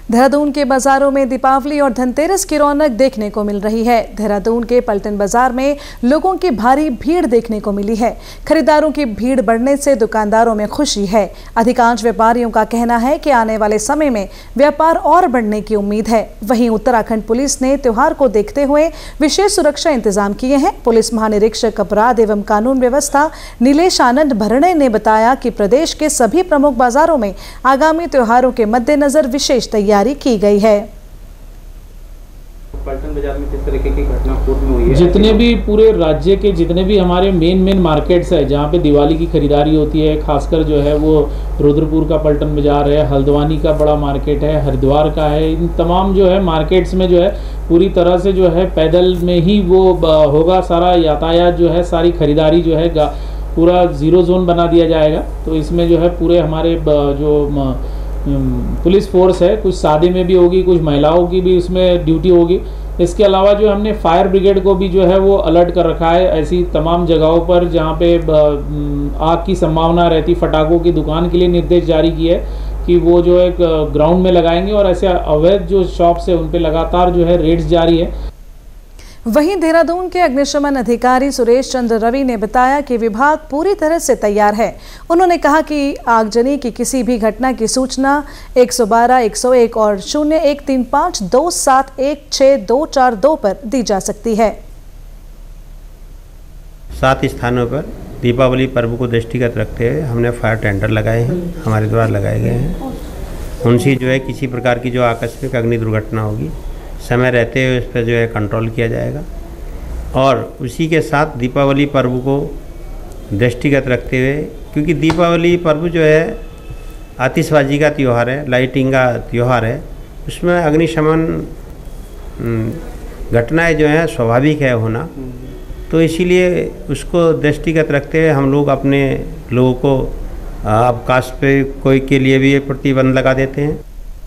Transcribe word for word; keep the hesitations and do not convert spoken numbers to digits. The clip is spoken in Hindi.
देहरादून के बाजारों में दीपावली और धनतेरस की रौनक देखने को मिल रही है। देहरादून के पलटन बाजार में लोगों की भारी भीड़ देखने को मिली है। खरीदारों की भीड़ बढ़ने से दुकानदारों में खुशी है। अधिकांश व्यापारियों का कहना है कि आने वाले समय में व्यापार और बढ़ने की उम्मीद है। वहीं उत्तराखंड पुलिस ने त्योहार को देखते हुए विशेष सुरक्षा इंतजाम किए हैं। पुलिस महानिरीक्षक अपराध एवं कानून व्यवस्था नीलेश आनंद भरणे ने बताया कि प्रदेश के सभी प्रमुख बाजारों में आगामी त्योहारों के मद्देनजर विशेष तैयारी की गई है। पलटन बाजार में किस तरीके की घटना पूर्व में हुई है? जितने भी पूरे राज्य के जितने भी हमारे मेन मेन मार्केट्स है जहाँ पे दिवाली की खरीदारी होती है, खासकर जो है वो रुद्रपुर का पलटन बाजार है, हल्द्वानी का बड़ा मार्केट है, हरिद्वार का है। इन तमाम जो है मार्केट्स में जो है पूरी तरह से जो है पैदल में ही वो होगा, सारा यातायात जो है, सारी खरीदारी जो है पूरा ज़ीरो जोन बना दिया जाएगा। तो इसमें जो है पूरे हमारे जो पुलिस फोर्स है, कुछ शादी में भी होगी, कुछ महिलाओं की भी उसमें ड्यूटी होगी। इसके अलावा जो हमने फायर ब्रिगेड को भी जो है वो अलर्ट कर रखा है ऐसी तमाम जगहों पर जहाँ पे आग की संभावना रहती। फटाकों की दुकान के लिए निर्देश जारी किए है कि वो जो एक ग्राउंड में लगाएंगे और ऐसे अवैध जो शॉप्स है उन पे लगातार जो है रेड्स जारी है। वहीं देहरादून के अग्निशमन अधिकारी सुरेश चंद्र रवि ने बताया कि विभाग पूरी तरह से तैयार है। उन्होंने कहा कि आगजनी की किसी भी घटना की सूचना एक सौ बारह, एक सौ एक और शून्य एक तीन पाँच दो सात एक छः दो चार दो पर दी जा सकती है। सात स्थानों पर दीपावली पर्व को दृष्टिगत रखते हुए हमने फायर टेंडर लगाए हैं, हमारे द्वारा लगाए गए हैं। उनसे जो है किसी प्रकार की जो आकस्मिक अग्नि दुर्घटना होगी समय रहते हुए उस पर जो है कंट्रोल किया जाएगा। और उसी के साथ दीपावली पर्व को दृष्टिगत रखते हुए, क्योंकि दीपावली पर्व जो है आतिशबाजी का त्यौहार है, लाइटिंग का त्यौहार है, उसमें अग्निशमन घटनाएं जो हैं स्वाभाविक है होना। तो इसीलिए उसको दृष्टिगत रखते हुए हम लोग अपने लोगों को अवकाश पे कोई के लिए भी प्रतिबंध लगा देते हैं।